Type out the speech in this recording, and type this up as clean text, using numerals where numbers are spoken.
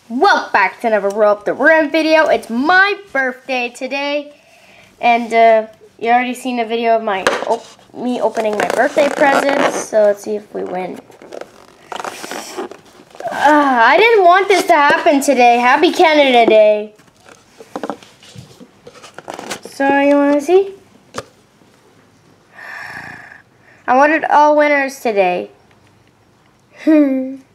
Welcome back to another Roll Up the Rim video. It's my birthday today, and you already seen a video of me opening my birthday presents. So let's see if we win. I didn't want this to happen today. Happy Canada Day. So you want to see? I wanted all winners today.